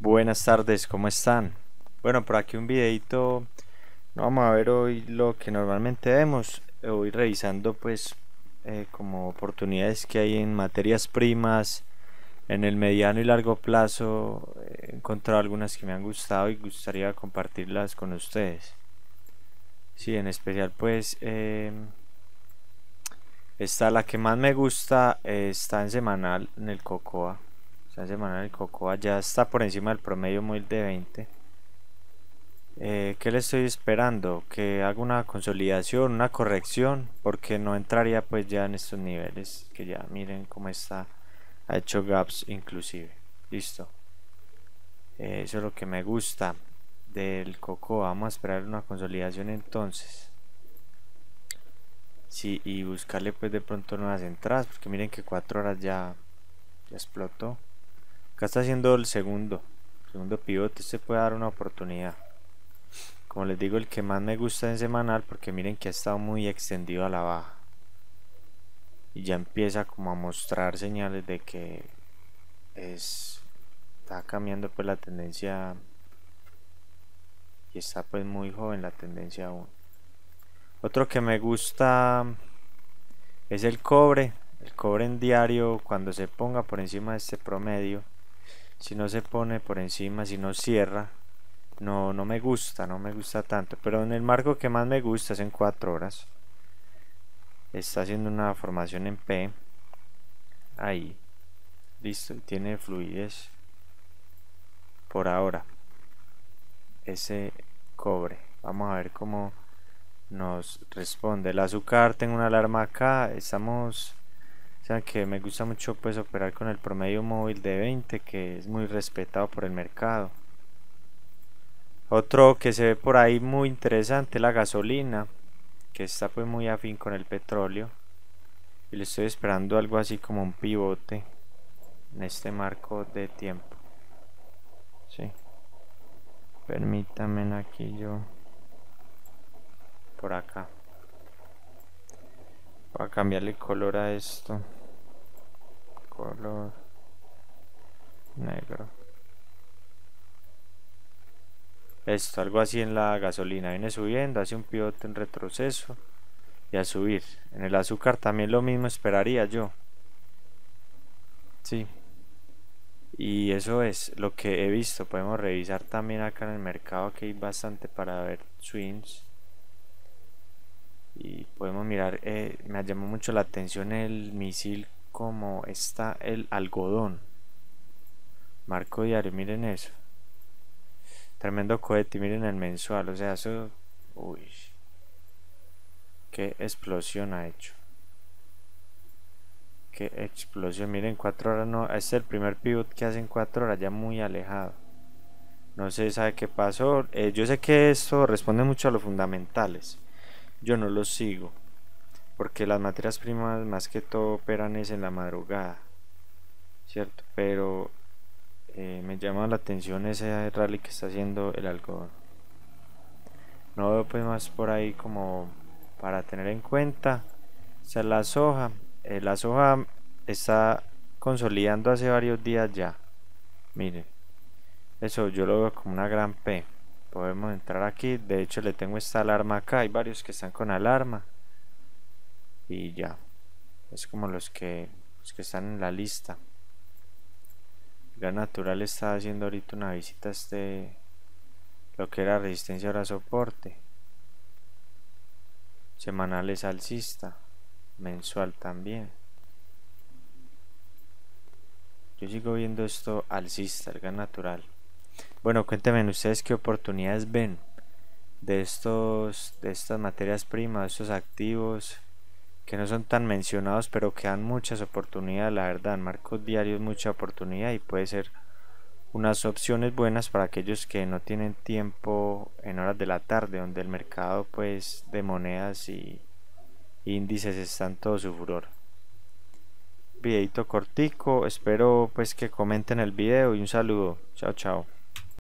Buenas tardes, ¿cómo están? Bueno, por aquí un videito. No vamos a ver hoy lo que normalmente vemos. Voy revisando pues como oportunidades que hay en materias primas en el mediano y largo plazo. He encontrado algunas que me han gustado y gustaría compartirlas con ustedes. Sí, en especial pues esta, la que más me gusta, está en semanal en el Cocoa. Está en semanal en el Cocoa, ya está por encima del promedio móvil de 20. ¿Qué le estoy esperando? Que haga una consolidación, una corrección, porque no entraría pues ya en estos niveles, que ya miren cómo está, ha hecho gaps inclusive. Listo. Eso es lo que me gusta del Coco. Vamos a esperar una consolidación entonces. Sí, y buscarle pues de pronto nuevas entradas, porque miren que 4 horas ya explotó. Acá está haciendo el segundo pivote. Este puede dar una oportunidad. Como les digo, el que más me gusta en semanal, porque miren que ha estado muy extendido a la baja. Y ya empieza como a mostrar señales de que está cambiando pues la tendencia. Y está pues muy joven la tendencia aún. Otro que me gusta es el cobre. El cobre en diario, cuando se ponga por encima de este promedio, si no se pone por encima, si no cierra, no me gusta, no me gusta tanto. Pero en el marco que más me gusta es en 4 horas. Está haciendo una formación en P. Ahí. Listo. Y tiene fluidez. Por ahora. Ese cobre. Vamos a ver cómo nos responde. El azúcar, tengo una alarma acá. Estamos... O sea que me gusta mucho pues operar con el promedio móvil de 20, que es muy respetado por el mercado. Otro que se ve por ahí muy interesante, la gasolina, que está pues muy afín con el petróleo. Y le estoy esperando algo así como un pivote en este marco de tiempo. Sí. Permítanme aquí yo. Por acá. Voy a cambiarle color a esto. Color negro. Esto, algo así en la gasolina. Viene subiendo, hace un pivote en retroceso. Y a subir. En el azúcar también lo mismo esperaría yo. Sí. Y eso es lo que he visto. Podemos revisar también acá en el mercado, que hay bastante para ver swings. Y podemos mirar, me llamó mucho la atención el misil, como está el algodón. Marco diario, miren eso. Tremendo cohete, miren el mensual. O sea, eso... Uy. Qué explosión ha hecho. Qué explosión. Miren, 4 horas no. Este es el primer pivot que hace en 4 horas, ya muy alejado. No se sabe qué pasó. Yo sé que esto responde mucho a los fundamentales. Yo no los sigo. Porque las materias primas más que todo operan es en la madrugada. ¿Cierto? Pero me llama la atención ese rally que está haciendo el algodón. No veo pues más por ahí como para tener en cuenta. Esta es la soja. La soja está consolidando hace varios días ya. Miren, eso yo lo veo como una gran P. Podemos entrar aquí. De hecho le tengo esta alarma acá. Hay varios que están con alarma. Y ya. Es como los que están en la lista. El gas natural está haciendo ahorita una visita a lo que era resistencia, ahora soporte. Semanal es alcista, mensual también. Yo sigo viendo esto alcista, el gas natural. Bueno, cuéntenme ustedes qué oportunidades ven de estas materias primas, estos activos que no son tan mencionados, pero que dan muchas oportunidades, la verdad. En marcos diarios mucha oportunidad, y puede ser unas opciones buenas para aquellos que no tienen tiempo en horas de la tarde, donde el mercado pues de monedas y índices está en todo su furor. Videito cortico, espero pues que comenten el video, y un saludo. Chao, chao.